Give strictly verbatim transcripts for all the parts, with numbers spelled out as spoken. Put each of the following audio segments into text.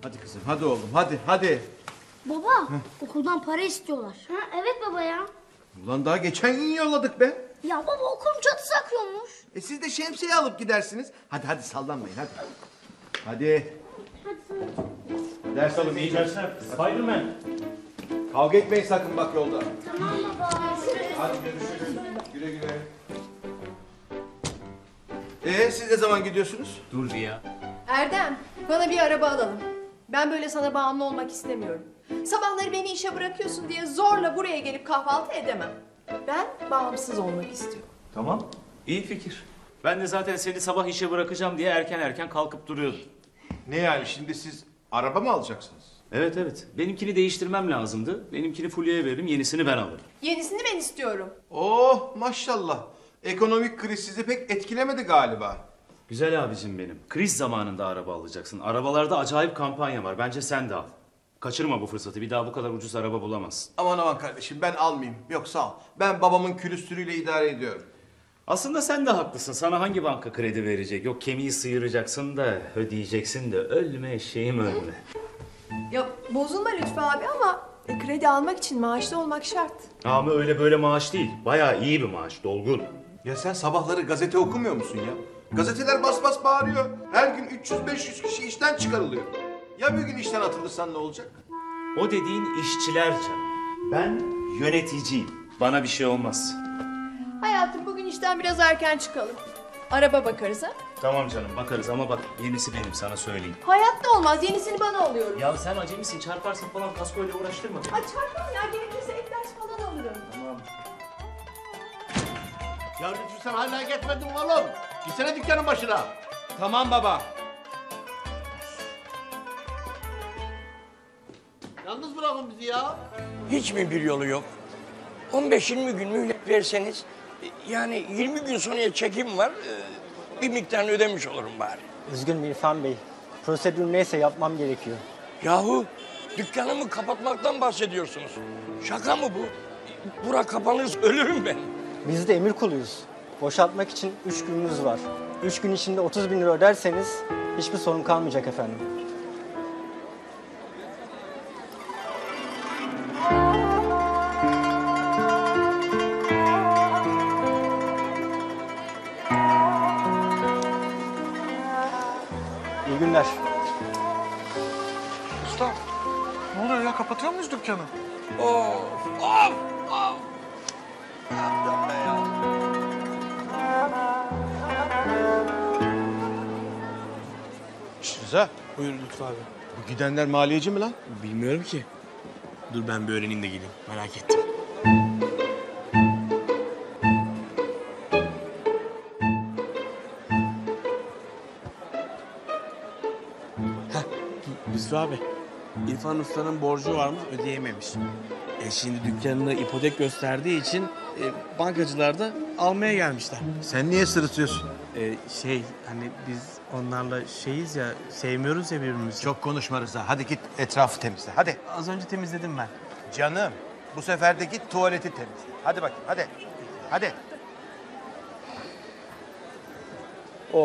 Hadi kızım, hadi oğlum, hadi, hadi. Baba, Heh. okuldan para istiyorlar. Ha, evet baba ya. Ulan daha geçen gün yolladık be. Ya baba okulun çatısı akıyormuş. E siz de şemsiye alıp gidersiniz. Hadi hadi sallanmayın hadi. Hadi. Hadi. Ders alın iyi dersler. Spiderman. Kavga etmeyin sakın bak yolda. Tamam baba. Hadi görüşürüz. Güle güle. Ee siz ne zaman gidiyorsunuz? Dur ya. Erdem, bana bir araba alalım. Ben böyle sana bağımlı olmak istemiyorum. Sabahları beni işe bırakıyorsun diye zorla buraya gelip kahvaltı edemem. Ben bağımsız olmak istiyorum. Tamam. İyi fikir. Ben de zaten seni sabah işe bırakacağım diye erken erken kalkıp duruyordum. Ne yani şimdi siz araba mı alacaksınız? Evet evet. Benimkini değiştirmem lazımdı. Benimkini Fulya'ya veririm, yenisini ben alırım. Yenisini ben istiyorum. Oh maşallah. Ekonomik kriz sizi pek etkilemedi galiba. Güzel abicim benim. Kriz zamanında araba alacaksın. Arabalarda acayip kampanya var. Bence sen de al. Kaçırma bu fırsatı. Bir daha bu kadar ucuz araba bulamazsın. Aman aman kardeşim ben almayayım. Yok sağ ol. Ben babamın külüstürüyle idare ediyorum. Aslında sen de haklısın. Sana hangi banka kredi verecek? Yok kemiği sıyıracaksın da ödeyeceksin de ölme eşeğim ölme. Ya bozulma Lütfü abi ama kredi almak için maaşlı olmak şart. Ama öyle böyle maaş değil. Bayağı iyi bir maaş. Dolgun. Ya sen sabahları gazete okumuyor musun ya? Gazeteler bas bas bağırıyor. Her gün üç yüz beş yüz kişi işten çıkarılıyor. Ya bir gün işten atılırsan ne olacak? O dediğin işçiler canım. Ben yöneticiyim. Bana bir şey olmaz. Hayatım bugün işten biraz erken çıkalım. Araba bakarız ha? Tamam canım bakarız ama bak yenisi benim sana söyleyeyim. Hayatta olmaz, yenisini bana alıyorum. Ya sen acemisin çarparsın falan kaskoyla uğraştırma. Ay çarpmam ya, gerekirse egzersiz falan alırım. Tamam. Ya Lütfü sen hala gitmedin mi oğlum? Gitsene dükkanın başına. Tamam baba. Yalnız bırakın bizi ya. Hiç mi bir yolu yok? on beş yirmi gün mühlet verseniz, yani yirmi gün sonraya çekim var, bir miktarını ödemiş olurum bari. Üzgünüm İrfan Bey. Prosedür neyse yapmam gerekiyor. Yahu dükkanımı kapatmaktan bahsediyorsunuz. Şaka mı bu? Bura kapanırsa ölürüm ben. Biz de emir kuluyuz. Boşaltmak için üç gününüz var. Üç gün içinde otuz bin lira öderseniz hiçbir sorun kalmayacak efendim. İyi günler. Usta, ne oluyor ya? Kapatıyor muyuz dükkanı? Of, of, of. Ne yapacağım ben ya? Şşt Rıza. Buyur Lütfü abi. Bu gidenler maliyeci mi lan? Bilmiyorum ki. Dur ben bir öğreneyim de geleyim. Merak ettim. Heh, Lütfü abi. İrfan Usta'nın borcu varmış, ödeyememiş. E şimdi dükkanını ipotek gösterdiği için e, bankacılar da almaya gelmişler. Sen niye sırıtıyorsun? E, şey hani biz onlarla şeyiz ya, sevmiyoruz ya birbirimizi. Çok konuşma Rıza. Hadi git etrafı temizle. Hadi. Az önce temizledim ben. Canım bu sefer de git tuvaleti temizle. Hadi bakayım hadi. Hadi. Oh.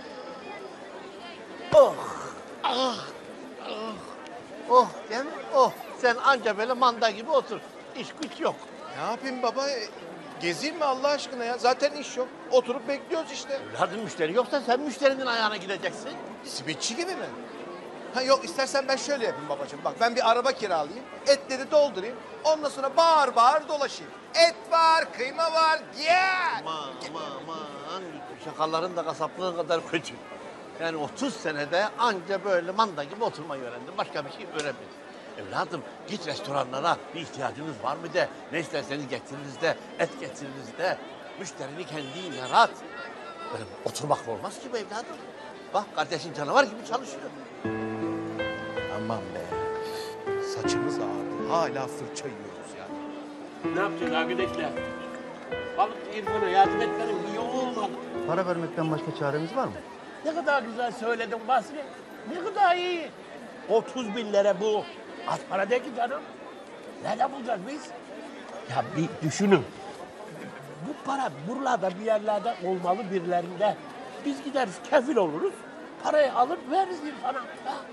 Oh. Ah. Ah. Oh değil mi? Oh. Sen anca böyle manda gibi otur. İş güç yok. Ne yapayım baba? E, Gezeyim mi Allah aşkına ya? Zaten iş yok. Oturup bekliyoruz işte. Evladım müşteri yoksa sen müşterinin ayağına gideceksin. Simitçi gibi mi? Ha yok istersen ben şöyle yapayım babacığım. Bak ben bir araba kiralayayım. Etleri doldurayım. Ondan sonra bağır bağır dolaşayım. Et var, kıyma var. Gel. Aman aman aman. Şakaların da kasaplığın kadar kötü. Yani otuz senede anca böyle manda gibi oturmayı öğrendim. Başka bir şey öğrenmedim. Evladım git restoranlara, bir ihtiyacınız var mı de, ne isterseniz getiriniz de, et getiriniz de. Müşterini kendin yarat. Böyle oturmak olmaz ki bu evladım. Bak kardeşin canavar gibi çalışıyor. Aman be. Saçımız ağrıdı. Hala fırça yiyoruz ya. Ne yapacağız arkadaşlar? Balık İrfan'a yardım etmenin bir yolu olmadı. Para vermekten başka çaremiz var mı? Ne kadar güzel söyledin Basri. Ne kadar iyi. otuz bin lira bu. Az para değil ki canım. Nerede bulacağız biz? Ya bir düşünün. Bu para buralarda bir yerlerde olmalı birilerinde. Biz gideriz kefil oluruz. Parayı alır veririz İrfan'a.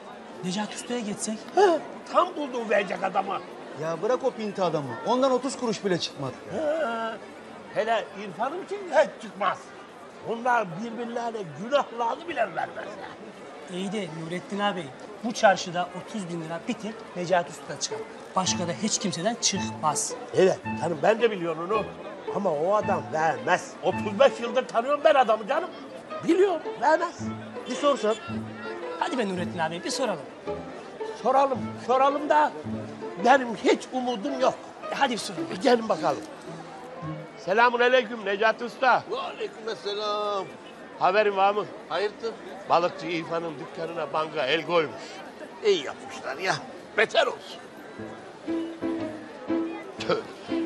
Necati Usta'ya geçsek? Ha, tam buldum verecek adamı. Ya bırak o pinti adamı. Ondan otuz kuruş bile çıkmadı. Ha, hele İrfan'ım için hiç çıkmaz. Onlar birbirlerine günahlarını bile vermezler. İyi de Nurettin abi, bu çarşıda otuz bin lira bir tek Necati Usta'da çıkar. Başka da hiç kimseden çıkmaz. Evet canım ben de biliyorum onu. Ama o adam vermez. otuz beş yıldır tanıyorum ben adamı canım. Biliyorum vermez. Bir sorsak. Hadi be Nurettin abi, bir soralım. Soralım, soralım da benim hiç umudum yok. E, hadi bir soralım. E, gelin bakalım. Selamun aleyküm Necati Usta. Ve aleykümselam. Haberin var mı? Hayırdır? Balıkçı İrfan'ın dükkanına banka el koymuş. İyi yapmışlar ya. Beter olsun. Tövbe.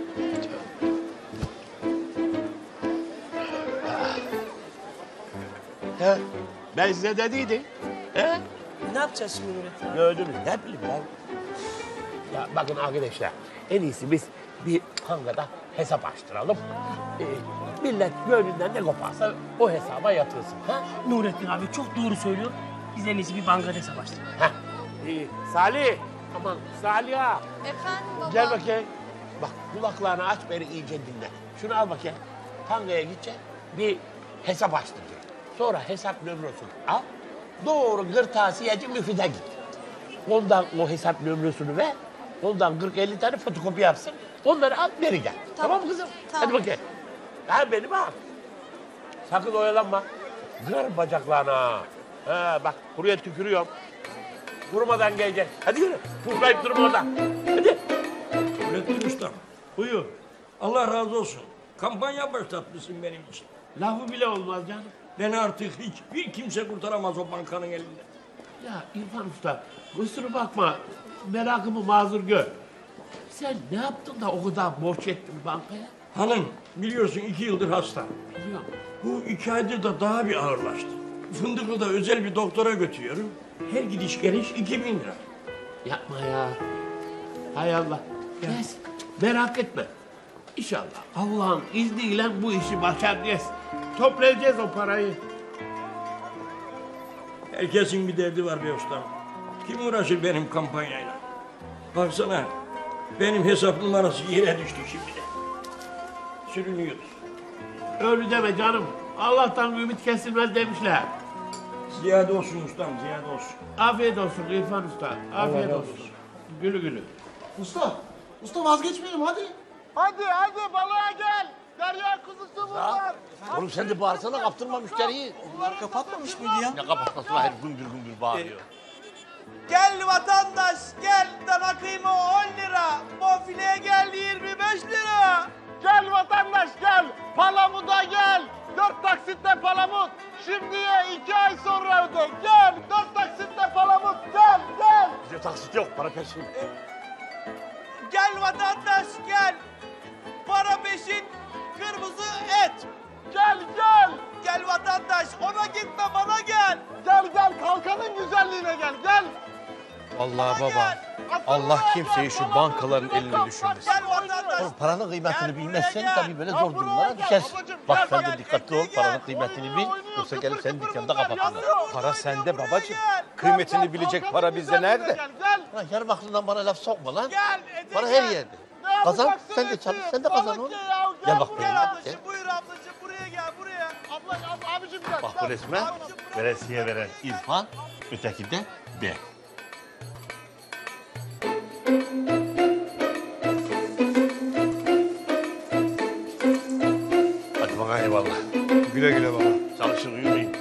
He? Ben size dediydim. He? Ne yapacağız şimdi Nurettin? Gördünüz ne bileyim ben. Ya bakın arkadaşlar en iyisi biz bir bankada hesap açtıralım. Ee, millet gönlünden ne koparsa o hesaba yatırsın. Ha? Nurettin abi çok doğru söylüyor. Biz en iyisi bir bankada hesap açtıralım. Ha. İyi. Salih. Aman Salih ağa. Efendim baba. Gel bakayım. Bak kulaklarını aç beni iyice dinle. Şunu al bakayım. Bankaya gideceksin. Bir hesap açtıracaksın. Sonra hesap numarasını al. Doğru kırtasiyeci müfide git. Ondan o hesap numarasını ver. Ondan kırk elli tane fotokopi yapsın. Onları al geri gel. Tamam, tamam mı kızım? Tamam. Hadi bakayım. Ha beni bak. Sakın oyalanma. Kır bacaklarına. Ha bak buraya tükürüyorum. Vurmadan geleceksin. Hadi yürü. Tuzlayıp durma orada. Hadi. Nurettin Usta, Buyur. Allah razı olsun. Kampanya başlatmışsın benim için. Lafı bile olmaz canım. Beni artık hiçbir kimse kurtaramaz o bankanın elinden. Ya İrfan Usta, kusura bakma. Merakımı mazur gör. Sen ne yaptın da o kadar borç ettin bankaya? Hanım, biliyorsun iki yıldır hasta. Biliyorum. Bu iki aydır da daha bir ağırlaştı. Fındıklı'da özel bir doktora götürüyorum. Her gidiş geliş iki bin lira. Yapma ya. Hay Allah. Neyse, merak etme. İnşallah Allah'ın izniyle bu işi başaracağız. Toplayacağız o parayı. Herkesin bir derdi var be ustam. Kim uğraşır benim kampanyayla? Baksana, benim hesap numarası yere düştü şimdi de. Sürünüyoruz. Öyle deme canım. Allah'tan ümit kesilmez demişler. Ziyade olsun ustam, ziyade olsun. Afiyet olsun İrfan Usta. Afiyet razı olsun. olsun. Gülü gülü. Usta. Usta vazgeçmeyelim hadi. Hadi hadi balığa gel. Derya kuzusu bunlar. Oğlum sen de bağırsana kaptırma müşteriyi. Bunlar kapatmamış mıydı ya? Ne kapatması var? Her gümbür gümbür bağırıyor. Gel vatandaş gel, dana kıyma on lira, bonfileye gel yirmi beş lira. Gel vatandaş gel. Palamut'a gel. Dört taksitle palamut. Şimdiye iki ay sonra öde. Gel. Dört taksitle palamut. Gel gel. Bize taksit yok, para peşin. Gel vatandaş gel, para peşin, kırmızı et. Gel gel. Gel vatandaş, ona gitme bana gel. Gel gel kalkanın güzelliğine gel. Gel. Vallahi baba, Allah kimseyi şu bankaların eline düşürmesin. Gel vatandaş. Oğlum paranın kıymetini Gel bilmezsen buraya gel. tabii böyle Ha, zor buraya durumlara gel düşersin. babacığım, Bak gel, sen gel, de dikkatli ol, gel. paranın kıymetini bil. Oynuyor, Yoksa oynuyor, gelir senin kıpır dükkanda kıpır kapatırlar. yanıyor. Para sende babacığım. Gel, gel, kalkanın güzelliğine Gel gel. Ha, yarım aklından bana laf sokma lan. Gel, Ede Para gel. her yerde. Ne Kazan, yapacaksın sen de Ece? çalış, sen de kazan Balık oğlum. ye ya, Gel bak buraya. benim. Gel Gel. ablacığım, buyur ablacığım, buraya gel, buraya. Abla, ab, abicim gel. Bak gel. bu resme veresiye veren İrfan, öteki de ben. Hadi bana eyvallah. Güle güle baba. Çalışın uyumayın.